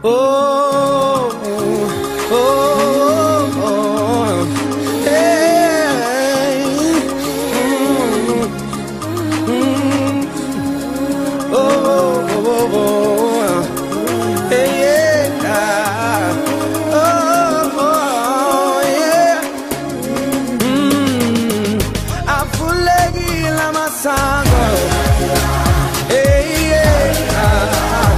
Oh, oh, oh, oh. Hey. Oh, oh, oh, oh. Hey, yeah. Oh, oh, yeah. Afulegi la masango. Hey, yeah.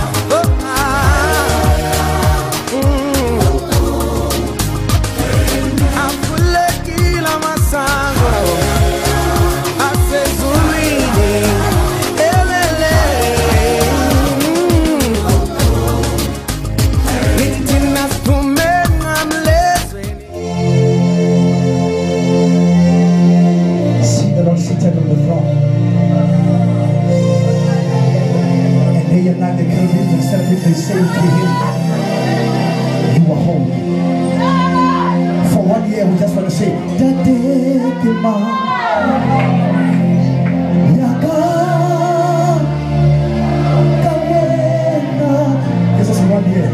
They say to him, you are home. For 1 year, we just want to say, this is 1 year.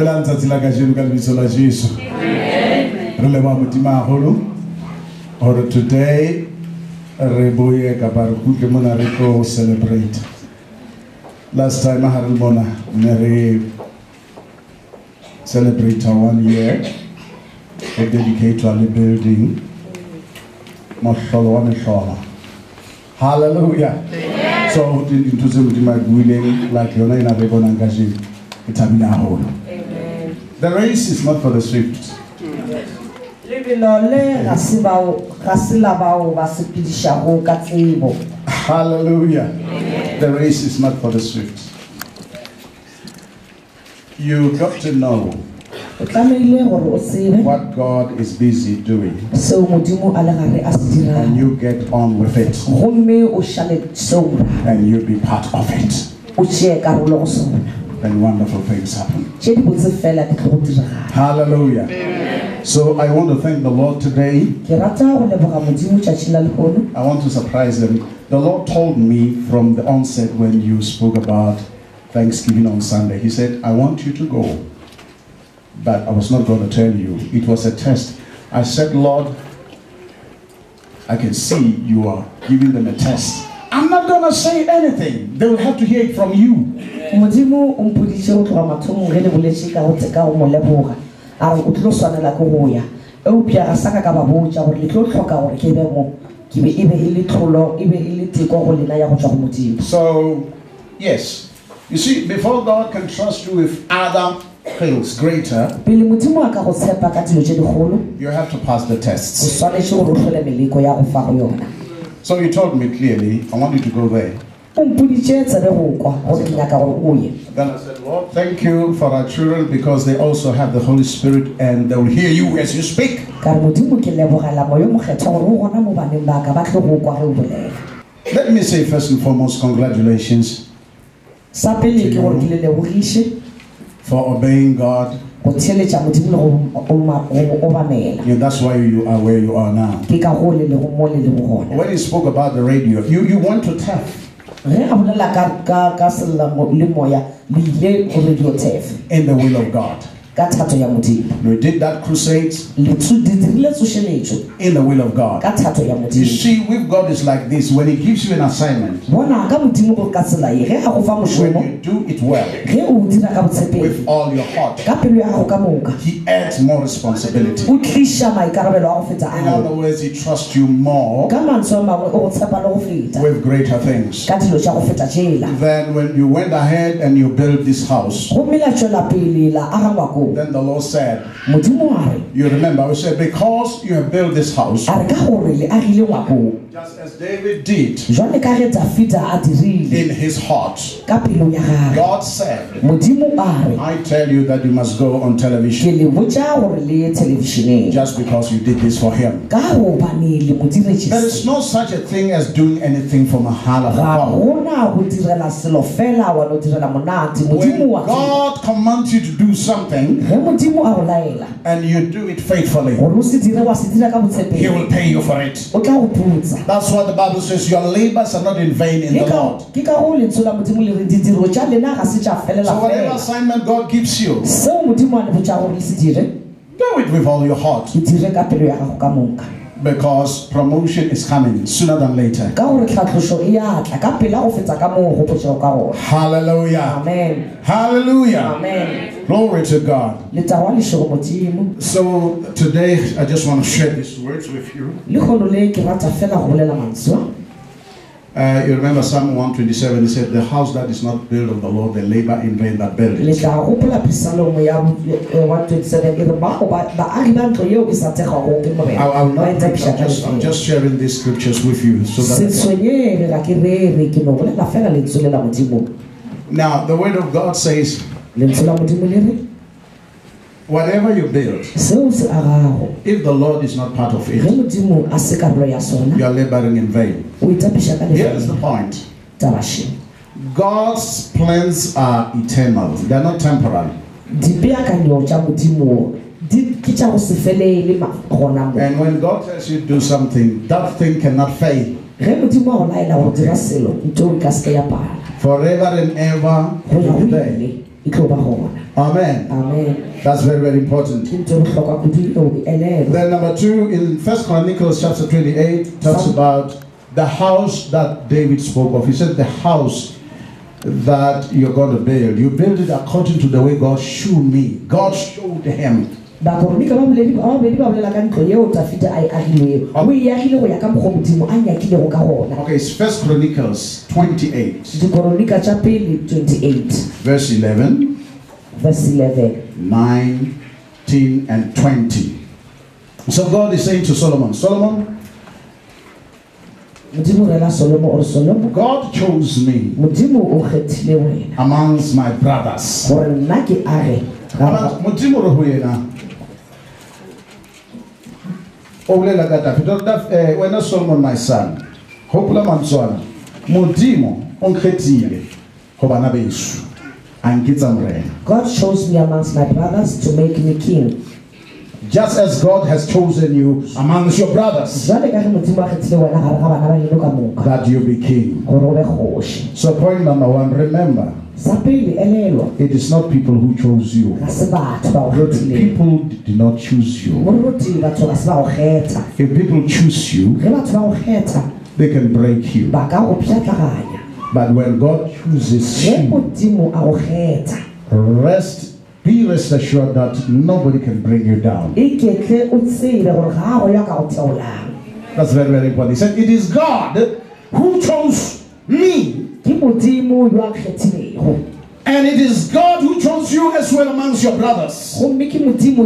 Dumelang tsatsi la kajeno ka lebitso la Jesu. Re leboha Modimo haholo hore today re boye ka ba re kutle mona re tlo celebrate. Last time ha re mona ne re celebrate our 1 year of dedicate to our building. Hallelujah. So into the Modimo building like yona ina re bona kajeno. The race is not for the swift. Hallelujah. The race is not for the swift. You got to know what God is busy doing, and you get on with it, and you be part of it. And wonderful things happen. Hallelujah. So I want to thank the Lord today. I want to surprise them. The Lord told me from the onset when you spoke about Thanksgiving on Sunday, He said, I want you to go. But I was not going to tell you. It was a test. I said, Lord, I can see you are giving them a test. I'm not going to say anything. They will have to hear it from you. So, yes. You see, before God can trust you with other things greater, you have to pass the tests. So you told me clearly, I want you to go there. Then I said, Lord, thank you for our children because they also have the Holy Spirit and they will hear you as you speak. Let me say first and foremost, congratulations to you for obeying God. And that's why you are where you are now. When you spoke about the radio, you went to TAF. In the will of God. We did that crusade in the will of God. You see, with God is like this. When He gives you an assignment, when you do it well, with all your heart, He adds more responsibility. In other words, He trusts you more with greater things. Then when you went ahead and you built this house, then the Lord said, you remember, we said, because you have built this house, just as David did in his heart, God said, I tell you that you must go on television just because you did this for Him. There is no such a thing as doing anything for Mahala. When God commands you to do something and you do it faithfully, He will pay you for it. That's what the Bible says. Your labors are not in vain in the Lord. So whatever assignment God gives you, do it with all your heart. Because promotion is coming sooner than later. Hallelujah. Amen. Hallelujah. Amen. Glory to God. So today I just want to share these words with you. You remember Psalm 127, he said, the house that is not built of the Lord, they labor in vain that build it. I'm just sharing these scriptures with you. So that now, the word of God says, whatever you build, if the Lord is not part of it, you are laboring in vain. Here is the point. God's plans are eternal. They are not temporal. And when God tells you to do something, that thing cannot fail. Forever and ever, He will be there. Amen. Amen. That's very, very important. Then number 2, in 1 Chronicles chapter 28, talks about the house that David spoke of. He said the house that you're going to build, you build it according to the way God showed me. God showed him. Okay, it's 1 Chronicles 28. Verse 11. Verse 11. 19 and 20. So God is saying to Solomon, Solomon, God chose me amongst my brothers. When Solomon my son, hopula manswana, modimo onkhetile hobana besu. God chose me amongst my brothers to make me king. Just as God has chosen you amongst your brothers, that you be king. So point number 1, remember, it is not people who chose you. People did not choose you. If people choose you, they can break you. But when God chooses you, be rest assured that nobody can bring you down. That's very, very important. He said, it is God who chose me. And it is God who chose you as well amongst your brothers. Then he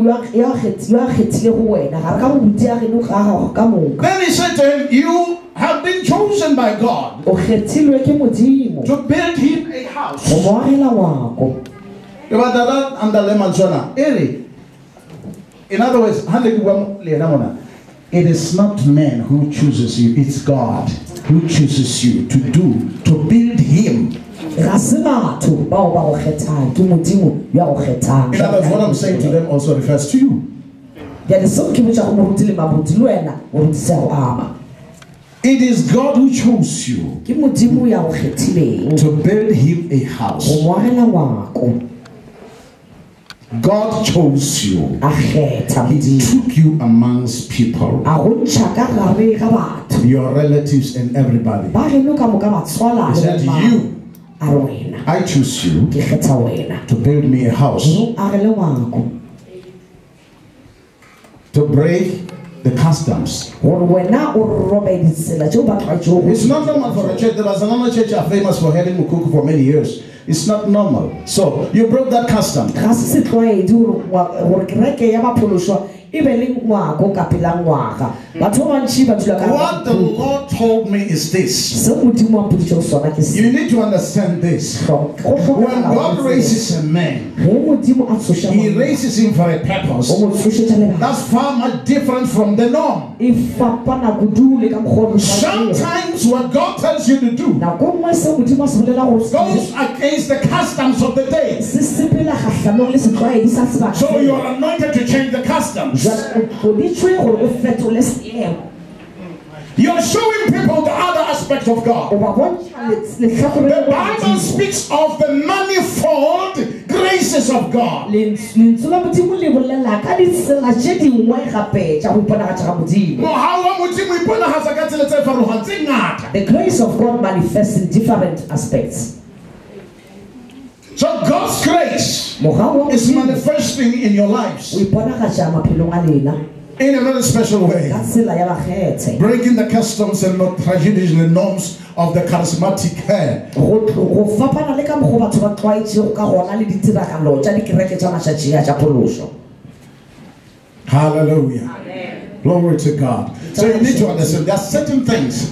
said to him, you have been chosen by God to build him a house. In other words, it is not man who chooses you, it's God who chooses you to build him. In other words, what I'm saying to them also refers to you. It is God who chose you to build him a house. God chose you. He took you amongst people, your relatives and everybody. He said, you, I choose you to build me a house, to break the customs. It's not normal for a church. There was another church famous for having mukuku for many years. It's not normal. So you broke that custom. What the Lord told me is this. You need to understand this. When God raises a man, he raises him for a purpose. That's far much different from the norm. Sometimes what God tells you to do goes against the customs of the day. So you are anointed to change the customs. You're showing people the other aspect of God. The Bible speaks of the manifold graces of God. The grace of God manifests in different aspects. So God's grace is manifesting in your lives in a very special way, breaking the customs and not traditional norms of the charismatic hair. Hallelujah. Amen. Glory to God. So you need to understand there are certain things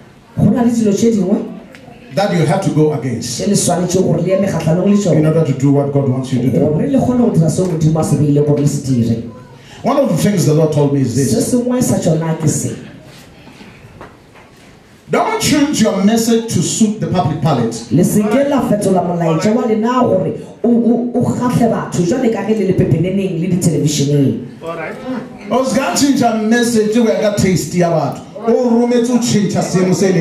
that you have to go against in order to do what God wants you to do. One of the things the Lord told me is this. Don't change your message to suit the public palate. I was going to change a message to get tasty about. Oh,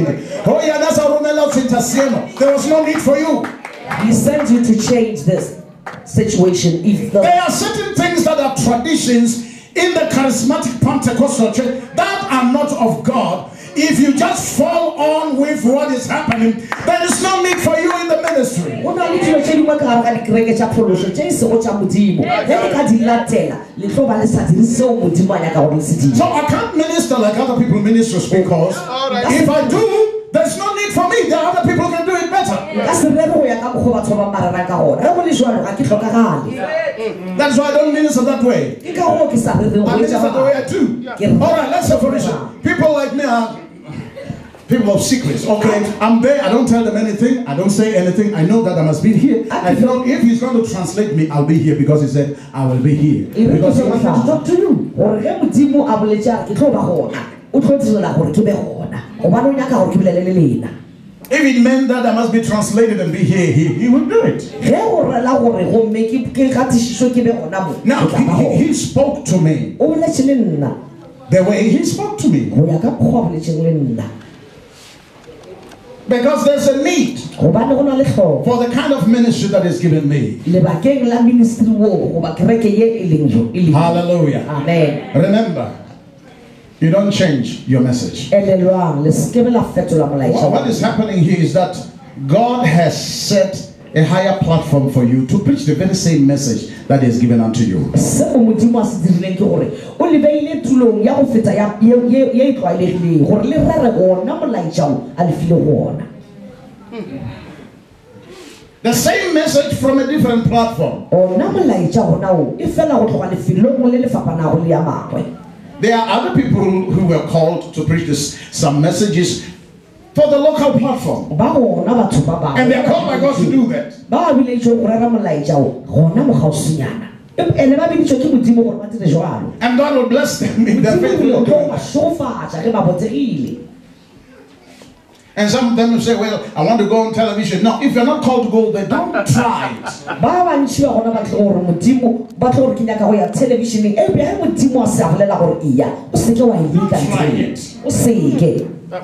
there was no need for you. He sent you to change this. situation, if the There are certain things that are traditions in the charismatic Pentecostal church that are not of God. If you just fall on with what is happening, there is no need for you in the ministry. o na le dilo tse dingwe ka gare ga dikereke tša pholoso tše e sego tša modimo ge le ka di latela le tlo ba le sa dire seo modimo a nyaka gore le se dire. So I can't minister like other people ministers because if I do, there's no need for me. There are other people who can do it better. ka se rere go ya ka mokgwa batho ba marara ka gona ge go le jalo ga ke tlhokagale. That's why I don't minister that way. Ke ka go ke sa rereng I go minister the way I do. All right, let's say for instance, people like me are people of secrets. Okay, I'm there. I don't tell them anything. I don't say anything. I know that I must be here. I know if he's going to translate me, I'll be here because he said I will be here. Because he wants me to talk to you. gore ge modimo a boletša ke tlo ba gona o tlo direla gore ke be gona gobane o nyaka gore ke bolelele lena. If it meant that I must be translated and be here, he would do it. ge go rela gore gomme ke gatišišo ke be gona mo Now, he spoke to me o boletše le nna the way he spoke to me. go ya ka mokgwa o boletšeng le nna Because there's a need gobane go na le tlhoko for the kind of ministry that is given me. lebakeng la ministry wo goba kereke ye e leng jo e leng. Hallelujah. Amen. Remember, you don't change your message. elelwang le sekebe la fetola molaetša What is happening here is that God has set a higher platform for you to preach the very same message that is given unto you. seo modimo a se dirileng ke gore o lebeile tulong ya go feta ye e tlwaelegileng gore le rere gona molaetšao a lefile gona The same message from a different platform. ona molaetša gona o e fela go tloga lefelong le le fapanago le ya mangwe. There are other people who were called to preach some messages for the local platform. ba gona batho ba bangwe And they are called by God to do that. ba biletšwe go rera molaetšao gona mogausinyana ene ba biditšwe ke modimo gore ba dire jalo. And God will bless them if they're faithful o to tlo do ba it. šofatša ge ba botlegile. And some of them will say, well, I want to go on television. No, if you're not called to go there, don't try it. ba bantši ba gona ba tle gore modimo ba tle gore ke nyaka go ya televisioneng ebile ge modimo a se a bolela gore iya o seke wa e leka ntle o seke.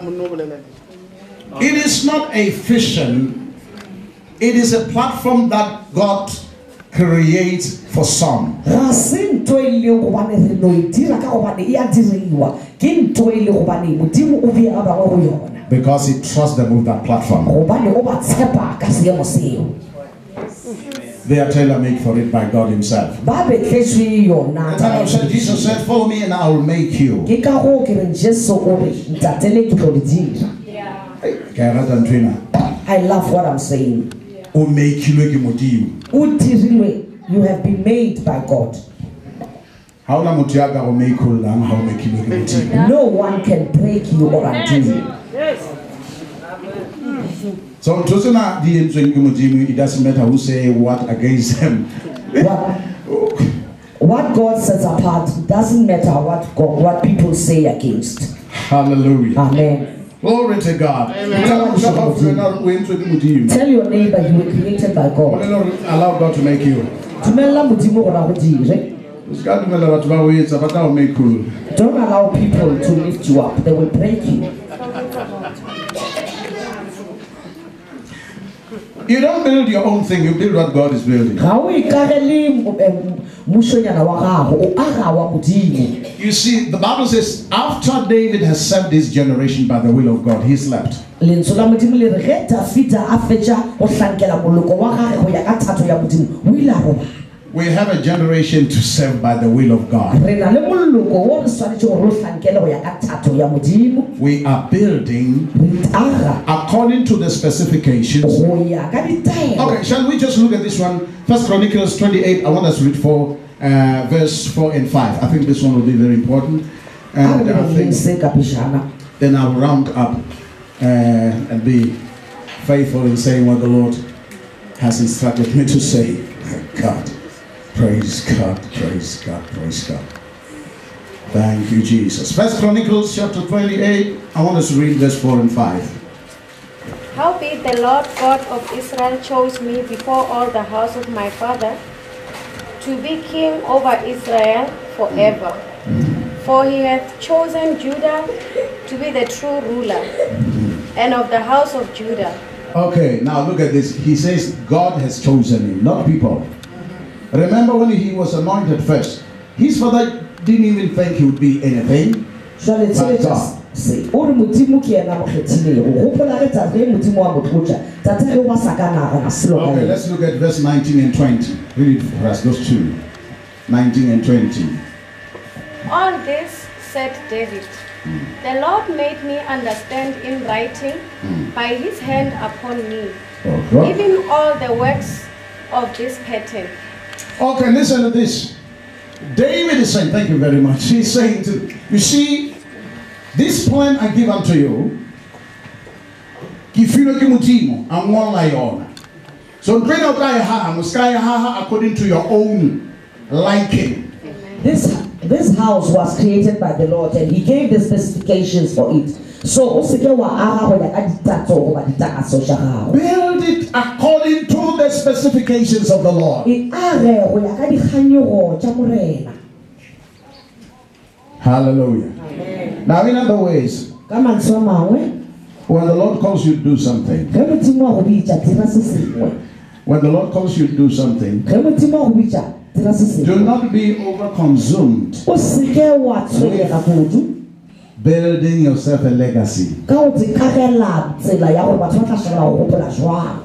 It is not a vision. It is a platform that God creates for some. ga se ntho e leng gobane re no e dira ka gobane e a diriwa ke ntho e le gobane modimo o bea ba bangwe go yona Because he trusts them with that platform. gobane o ba tshepa ka seemo seo. They are tailor-made for it by God himself. ba betletswe yona The Bible said, Jesus said, follow me and I will make you. ke ka go ke reng jesu o re ntatele ke tlo le dira. I love what I'm saying. O make-ilwe ke Modimo. O dirilwe, you have been made by God. Ha ona motho ya ka go make-illang ha o make-ilwe ke Modimo. No one can break you or undo you. So ntho tsena di entsweng ke Modimo, it doesn't matter who say what against them. What God sets apart doesn't matter what people say against. Hallelujah. Amen. Glory to God. Tell your neighbor you were created by God. Allow God to make you. Dumela modimo gore a go dire. Don't allow people to lift you up. They will break you. You don't build your own thing, you build what God is building. Ga o ikagele mošonyana wa gago o aga wa modimo. You see, the Bible says, after David has served this generation by the will of God, he slept. Lentswe la modimo le re ge Dafita a fetša go hlankela moloko wa gage go ya ka thato ya modimo o ile a roba. We have a generation to serve by the will of God. Re na le moloko wo re swanetše gore o hlankele go ya ka thato ya modimo. We are building Re aga according to the specifications. go ya ka ditaelo. Okay, shall we just look at this one? 1 Chronicles 28, I want us to read verse 4 and 5. I think this one will be very important. And I think then I'll round up and be faithful in saying what the Lord has instructed me to say. God, praise God, praise God, praise God. Thank you, Jesus. 1 Chronicles chapter 28, I want us to read verse 4 and 5. Howbeit the Lord God of Israel chose me before all the house of my father to be king over Israel forever. For he hath chosen Judah to be the true ruler, and of the house of Judah. Okay, now look at this. He says God has chosen him, not people. Remember when he was anointed first, his father didn't even think he would be anything. Jwale tshebetso se o re modimo ke yena mo kgethileng o gopola ge tate modimo wa motlotla tate ge wa sakana ga selo ka Okay, ena. let's look at verse 19 and 20. Read it for us, those two. 19 and 20. On this said David, the Lord made me understand in writing by his hand upon me, Okay. even all the works of this pattern. Okay, listen to this. David is saying, thank you very much. He's saying to, you see, this plan I give unto you, I'm one lion. So bring out according to your own liking. This house was created by the Lord and he gave the specifications for it. So o se ke wa aga go ya ka ditatso go ba ditakaso tša gago. Build it according to the specifications of the Lord. E age go ya ka dikganyego tša morena. Hallelujah. Now in other ways, Ka mantswe a mangwe, when the Lord calls you to do something, ge modimo wa go bitša dira se sengwe. when the Lord calls you to do something, Ge modimo wa go bitša dira se do sengwe. not be overconsumed O se ke wa tshwenyega kudu building yourself a legacy. ka go tsekagela tsela ya gore batho ba tla shebela go gopola jwang.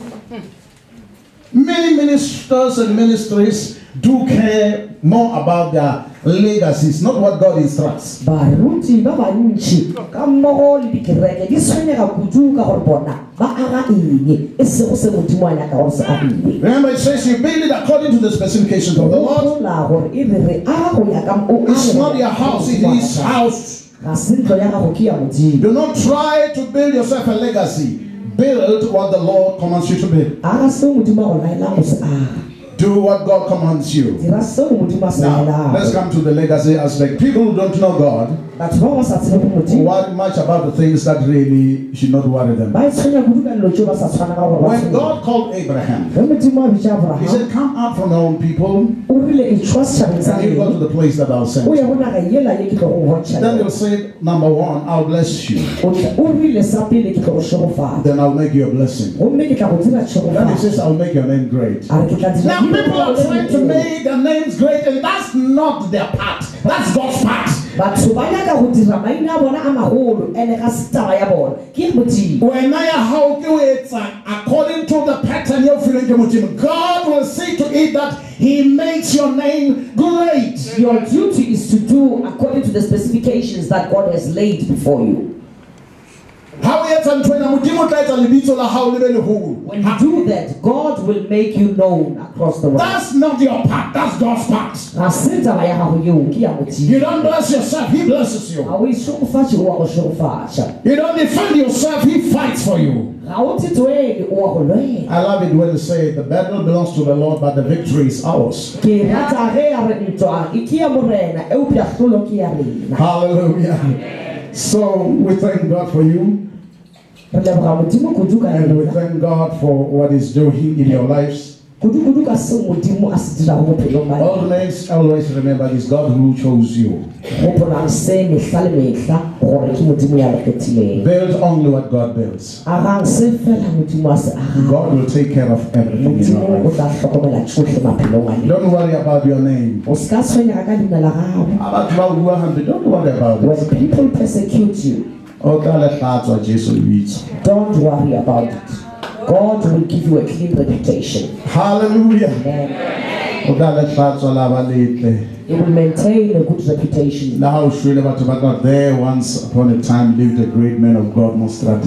Many ministers and ministries do care more about their legacies, not what God instructs. Baruti ba bantši ka mmogo le dikereke di tshwenyega kudu ka gore bona ba aga eng e sego se modimo a nyaka gore se agilwe. Remember, it says you build it according to the specifications of the Lord. Gopola gore e re re aga go ya ka o It's not your house, it is His house. ga se ntlo ya gago ke ya modimo. Do not try to build yourself a legacy. Build what the Lord commands you to build. Aga seo modimo a go laelang go se aga. Do what God commands you. Dira seo modimo a se Now, let's laelang. come to the legacy aspect. People who don't know God Batho ba ba sa tsebe go modimo worry much about the things that really should not worry them. ba e tshwenya kudu ka dilo tseo ba sa tshwana ka gore ba When tshwenya. God called Abraham, Ge modimo a bitša He Abraham said, come out from your own people o rile e tšhwa setšhabeng sa and you go geno to the place that I'll send o ya you. go naga yela ye ke tlo go bontšha Then yona. He'll say, number one, I'll bless you. O rile sa pele ke tlo go šegofatsa Then I'll make you a blessing. gomme ke tla go dira Then He tšhegofatsa says, I'll make your name great. a re ke tla dira Now people are trying to dilo make their names great, and that's not their part. That's God's part. batho ba nyaka go dira maina a bona a magolo ene ga se taba ya bona ke modimo. When I how according to the pattern you're feeling, God will see to it that He makes your name great. Your duty is to do according to the specifications that God has laid before you. When you do that, God will make you known across the world. That's not your part, that's God's part. Ga se taba ya gago yeo ke ya modimo. You don't bless yourself, He blesses you. Ga o išogofatše o wa go šogofatša. You don't defend yourself, He fights for you. Ga o titwele o wa go lwela. I love it when they say the battle belongs to the Lord, but the victory is ours. Ke rata ge a re ntwa e ke ya morena eupša hlolo ke ya rena. Hallelujah. So we thank God for you, Re leboga modimo kudu ka and we yena. thank God for what He's doing in your lives. Kudu ka seo modimo a se dirago bophelong ba lena. Always remember, it's God who chose you. Gopolang se mehla le mehla gore ke modimo ya le kgethileng. Build only what God builds. Agang se fela modimo a se agang. God will take care of everything in Modimo your o life. tla hlokomela tsohle maphelong a lena. Don't worry about your name. O se ka tshwenyega ka leina la gago. Don't worry about it. When people persecute you, Don't worry about it. God will give you a clean reputation. Hallelujah. Amen. Now, You will maintain a good reputation. surely about there once upon a time lived a great man of God,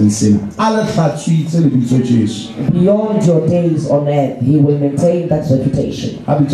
Beyond your days on earth, He will maintain that reputation.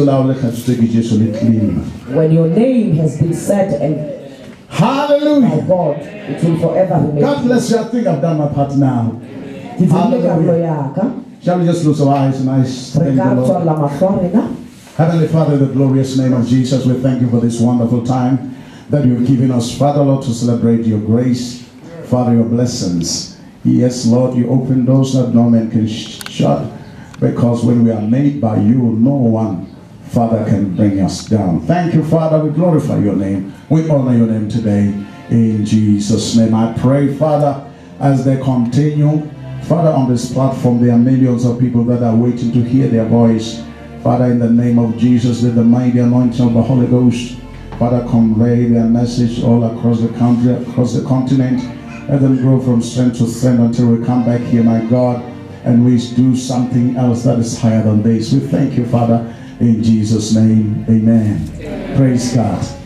When your name has been said and by Hallelujah. God, it will forever remain. God bless you. I think I've done my part now. Ke dirile karolo ya ka. Shall we just close our eyes and I Re thank ka the Lord. tswalla mahlo a rena. Heavenly Father, in the glorious name of Jesus, we thank you for this wonderful time that you've given us, Father, Lord, to celebrate your grace, Father, your blessings. Yes, Lord, you open doors that no man can shut, because when we are made by you, no one, Father, can bring us down. Thank you, Father. We glorify your name. We honor your name today. In Jesus' name, I pray, Father, as they continue, Father, on this platform, there are millions of people that are waiting to hear their voice. Father, in the name of Jesus, let the mighty anointing of the Holy Ghost, Father, convey their message all across the country, across the continent. Let them grow from strength to strength until we come back here, my God, and we do something else that is higher than this. We thank you, Father, in Jesus' name. Amen. Praise God.